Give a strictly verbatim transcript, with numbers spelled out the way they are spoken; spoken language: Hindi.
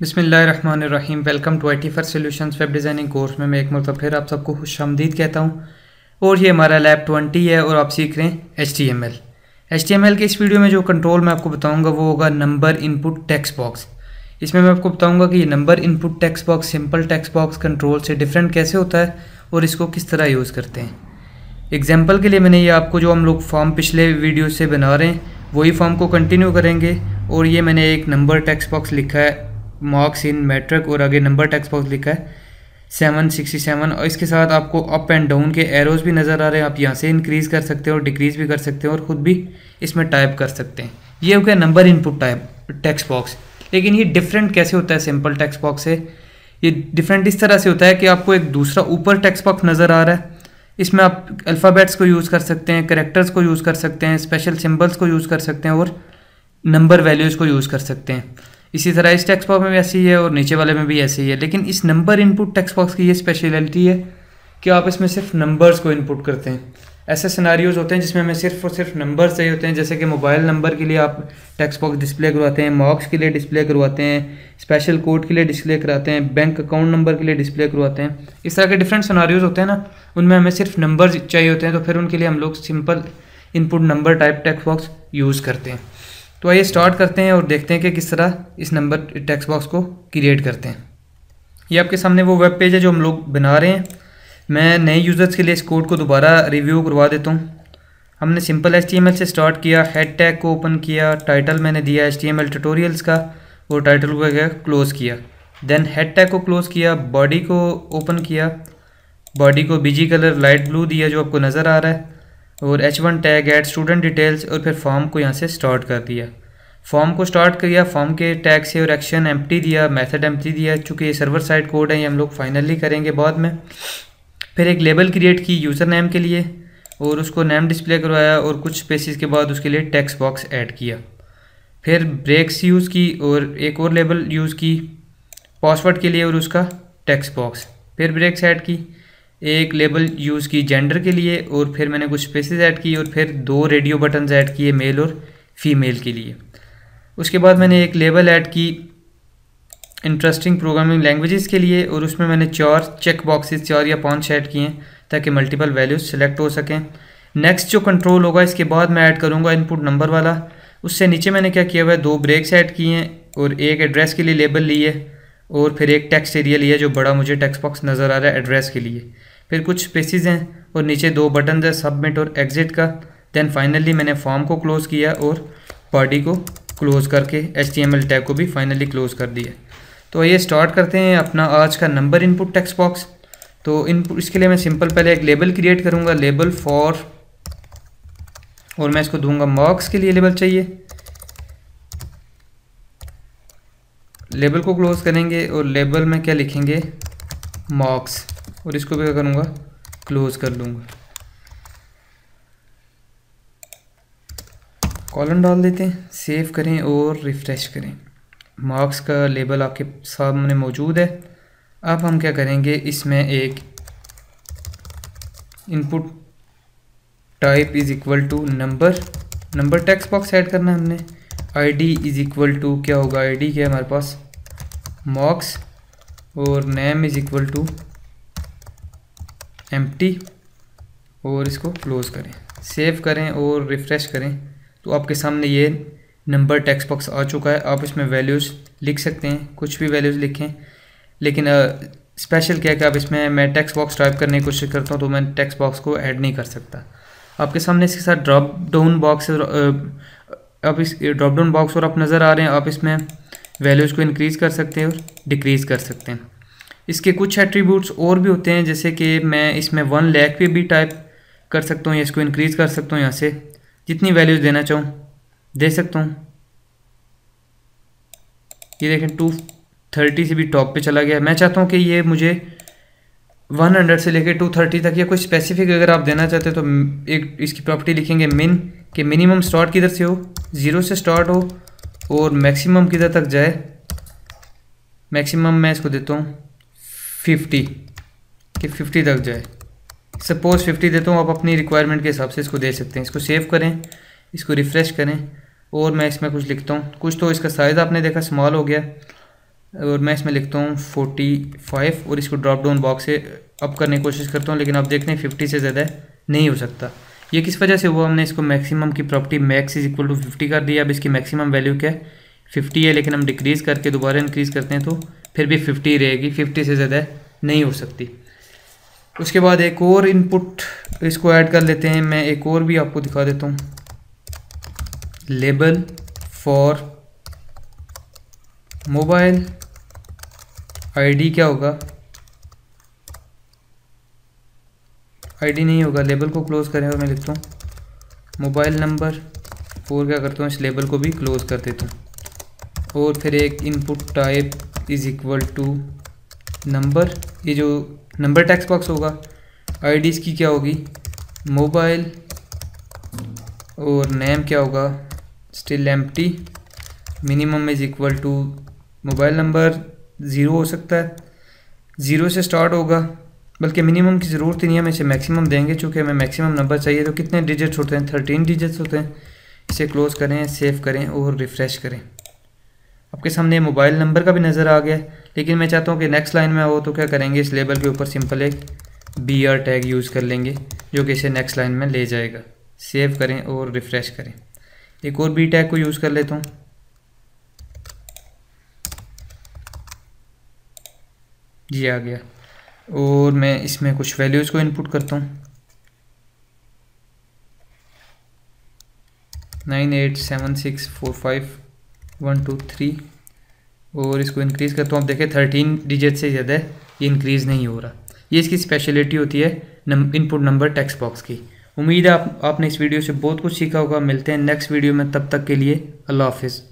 बिस्मिल्लाहिर्रहमानिर्रहीम। Welcome to I T for solutions web designing course में मैं एक मरतबा फिर आप सबको खुशामदीद कहता हूँ। और ये हमारा लैब ट्वेंटी है और आप सीख रहे हैं H T M L. H T M L के इस वीडियो में जो कंट्रोल मैं आपको बताऊँगा वो होगा नंबर इनपुट टेक्स्ट बॉक्स। इसमें मैं आपको बताऊँगा कि ये number input text box simple text box control से डिफरेंट कैसे होता है और इसको किस तरह यूज़ करते हैं। एग्जाम्पल के लिए मैंने ये आपको जो हम लोग फॉर्म पिछले वीडियो से बना रहे हैं वही फॉर्म को कंटिन्यू करेंगे। और ये मैंने एक नंबर टेक्स्ट बॉक्स लिखा है मार्क्स इन मैट्रिक और आगे नंबर टेक्स्ट बॉक्स लिखा है सेवन सिक्सटी सेवन और इसके साथ आपको अप एंड डाउन के एरोज़ भी नज़र आ रहे हैं। आप यहाँ से इंक्रीज़ कर सकते हैं और डिक्रीज़ भी कर सकते हैं और ख़ुद भी इसमें टाइप कर सकते हैं। ये हो गया number input type text box. लेकिन ये डिफरेंट कैसे होता है सिंपल टेक्स्ट बॉक्स से? ये डिफरेंट इस तरह से होता है कि आपको एक दूसरा ऊपर टेक्स्ट बॉक्स नज़र आ रहा है। इसमें आप अल्फ़ाबेट्स को यूज़ कर सकते हैं, कैरेक्टर्स को यूज़ कर सकते हैं, स्पेशल सिंबल्स को यूज़ कर सकते हैं और नंबर वैल्यूज़ को यूज़ कर सकते हैं। इसी तरह इस टेक्स्ट बॉक्स में भी ऐसे ही है और नीचे वाले में भी ऐसे ही है। लेकिन इस नंबर इनपुट टेक्स्ट बॉक्स की ये स्पेशलिटी है कि आप इसमें सिर्फ नंबर्स को इनपुट करते हैं। ऐसे सिनेरियोज होते हैं जिसमें हमें सिर्फ और सिर्फ नंबर्स चाहिए होते हैं, जैसे कि मोबाइल नंबर के लिए आप टेक्स्ट बॉक्स डिस्प्ले करवाते हैं, मार्क्स के लिए डिस्प्ले करवाते हैं, स्पेशल कोड के लिए डिस्प्ले कराते हैं, बैंक अकाउंट नंबर के लिए डिस्प्ले करवाते हैं। इस तरह के डिफरेंट सिनेरियोज होते हैं ना, उनमें हमें सिर्फ नंबर चाहिए होते हैं, तो फिर उनके लिए हम लोग simple input number type text box use करते हैं। तो आइए स्टार्ट करते हैं और देखते हैं कि किस तरह इस नंबर टेक्स्ट बॉक्स को क्रिएट करते हैं। ये आपके सामने वो वेब पेज है जो हम लोग बना रहे हैं। मैं नए यूज़र्स के लिए इस कोड को दोबारा रिव्यू करवा देता हूँ। हमने simple H T M L से स्टार्ट किया, हेड टैग को ओपन किया, टाइटल मैंने दिया H T M L tutorials का और टाइटल को क्या क्लोज़ किया। देन हेड टैग को क्लोज़ किया, बॉडी को ओपन किया, बॉडी को बीजी कलर लाइट ब्लू दिया जो आपको नज़र आ रहा है, और H one tag add student details, और फिर फॉर्म को यहाँ से स्टार्ट कर दिया। फॉर्म को स्टार्ट किया, फॉर्म के टैग से और एक्शन एम्प्टी दिया, मेथड एम्प्टी दिया। चूँकि ये सर्वर साइड कोड है ये हम लोग फाइनली करेंगे बाद में। फिर एक लेबल क्रिएट की यूज़र नेम के लिए और उसको नेम डिस्प्ले करवाया और कुछ स्पेसिस के बाद उसके लिए टेक्स्ट बॉक्स ऐड किया। फिर ब्रेक्स यूज़ की और एक और लेबल यूज़ की पासवर्ड के लिए और उसका टेक्स्ट बॉक्स। फिर ब्रेक्स ऐड की, एक लेबल यूज़ की जेंडर के लिए और फिर मैंने कुछ स्पेसेस ऐड की और फिर दो रेडियो बटन्स ऐड किए मेल और फीमेल के लिए। उसके बाद मैंने एक लेबल ऐड की इंटरेस्टिंग प्रोग्रामिंग लैंग्वेजेस के लिए और उसमें मैंने चार चेक बॉक्सेस चार या पांच ऐड किए हैं ताकि मल्टीपल वैल्यूज सेलेक्ट हो सकें। नेक्स्ट जो कंट्रोल होगा इसके बाद मैं ऐड करूँगा इनपुट नंबर वाला। उससे नीचे मैंने क्या किया हुआ है, दो ब्रेक्स ऐड किए हैं और एक एड्रेस के लिए लेबल लिए और फिर एक टेक्स्ट एरिया लिया जो बड़ा मुझे टेक्स्ट बॉक्स नज़र आ रहा है एड्रेस के लिए। फिर कुछ स्पेसिस हैं और नीचे दो बटन है सबमिट और एग्जिट का। देन फाइनली मैंने फॉर्म को क्लोज़ किया और बॉडी को क्लोज़ करके H T M L tag को भी फाइनली क्लोज़ कर दिया। तो ये स्टार्ट करते हैं अपना आज का नंबर इनपुट टेक्स्ट बॉक्स। तो इन इसके लिए मैं सिंपल पहले एक लेबल क्रिएट करूँगा, लेबल फॉर, और मैं इसको दूंगा मार्क्स के लिए लेबल चाहिए। लेबल को क्लोज़ करेंगे और लेबल में क्या लिखेंगे, मार्क्स, और इसको भी क्या करूँगा, क्लोज़ कर लूँगा। कॉलम डाल देते हैं, सेव करें और रिफ़्रेश करें। मार्क्स का लेबल आपके सामने मौजूद है। अब हम क्या करेंगे, इसमें एक input type is equal to number number text box add करना है हमने। आईडी इज़ इक्वल टू क्या होगा, आईडी क्या है हमारे पास, मार्क्स, और name is equal to empty, और इसको क्लोज़ करें, सेव करें और रिफ़्रेश करें। तो आपके सामने ये नंबर टेक्स्ट बॉक्स आ चुका है। आप इसमें वैल्यूज़ लिख सकते हैं, कुछ भी वैल्यूज़ लिखें। लेकिन स्पेशल क्या है कि आप इसमें मैं टेक्स्ट बॉक्स टाइप करने की कोशिश करता हूँ तो मैं टेक्स्ट बॉक्स को ऐड नहीं कर सकता। आपके सामने इसके साथ ड्रॉप डाउन बॉक्स, अब इस ड्रॉप डाउन बॉक्स और आप नज़र आ रहे हैं। आप इसमें वैल्यूज़ को इंक्रीज़ कर सकते हैं और डिक्रीज़ कर सकते हैं। इसके कुछ एट्रीब्यूट्स और भी होते हैं, जैसे कि मैं इसमें वन लैख पे भी टाइप कर सकता हूँ या इसको इंक्रीज़ कर सकता हूँ, यहाँ से जितनी वैल्यूज़ देना चाहूँ दे सकता हूँ। ये देखें टू थर्टी से भी टॉप पे चला गया। मैं चाहता हूँ कि ये मुझे वन हंड्रेड से लेकर टू थर्टी तक या कोई स्पेसिफिक अगर आप देना चाहते हो तो एक इसकी प्रॉपर्टी लिखेंगे मिन, कि मिनिमम स्टार्ट किधर से हो, ज़ीरो से स्टार्ट हो और मैक्सिमम किधर तक जाए। मैक्सिमम मैं इसको देता हूँ फिफ्टी, कि फिफ्टी तक जाए। सपोज़ फिफ्टी देता हूँ, आप अपनी रिक्वायरमेंट के हिसाब से इसको दे सकते हैं। इसको सेव करें, इसको रिफ़्रेश करें और मैं इसमें कुछ लिखता हूँ। कुछ तो इसका साइज़ आपने देखा स्मॉल हो गया, और मैं इसमें लिखता हूँ फोर्टी फाइव और इसको ड्रॉप डाउन बॉक्स से अप करने की कोशिश करता हूँ, लेकिन आप देखते हैं फिफ्टी से ज़्यादा नहीं हो सकता। ये किस वजह से हुआ, हमने इसको मैक्सिमम की property max is equal to fifty कर दिया। अब इसकी मैक्सिमम वैल्यू क्या है, फिफ्टी है, लेकिन हम डिक्रीज़ करके दोबारा इंक्रीज़ करते हैं तो फिर भी फिफ्टी रहेगी, फिफ्टी से ज़्यादा नहीं हो सकती। उसके बाद एक और इनपुट इसको ऐड कर लेते हैं। मैं एक और भी आपको दिखा देता हूँ, लेबल फॉर मोबाइल आईडी क्या होगा, आईडी नहीं होगा, लेबल को क्लोज करें और मैं लिखता हूँ मोबाइल नंबर और क्या करता हूँ, इस लेबल को भी क्लोज कर देता हूँ। और फिर एक input type is equal to number, ये जो नंबर टेक्स्ट बॉक्स होगा, आईडी इसकी क्या होगी मोबाइल, और नेम क्या होगा still empty, minimum is equal to mobile number zero हो सकता है, ज़ीरो से स्टार्ट होगा, बल्कि मिनिमम की ज़रूरत ही नहीं है, हम इसे मैक्सिमम देंगे चूँकि हमें मैक्सिमम नंबर चाहिए। तो कितने डिजिट्स होते हैं, थर्टीन डिजिट्स होते हैं। इसे क्लोज़ करें, सेव करें और रिफ़्रेश करें। आपके सामने मोबाइल नंबर का भी नज़र आ गया, लेकिन मैं चाहता हूँ कि नेक्स्ट लाइन में हो तो क्या करेंगे, इस लेबल के ऊपर सिंपल एक बी आर टैग यूज़ कर लेंगे जो कि इसे नेक्स्ट लाइन में ले जाएगा। सेव करें और रिफ़्रेश करें। एक और बी टैग को यूज़ कर लेता हूँ, जी आ गया। और मैं इसमें कुछ वैल्यूज़ को इनपुट करता हूँ, nine eight seven six five one two three थ्री, और इसको इंक्रीज़ करता हूँ। आप देखें थर्टीन डिजिट से ज़्यादा ये इंक्रीज़ नहीं हो रहा। ये इसकी स्पेशलिटी होती है इनपुट नंबर टेक्स्ट बॉक्स की। उम्मीद है आप आपने इस वीडियो से बहुत कुछ सीखा होगा। मिलते हैं नेक्स्ट वीडियो में, तब तक के लिए अल्लाह हाफिज़।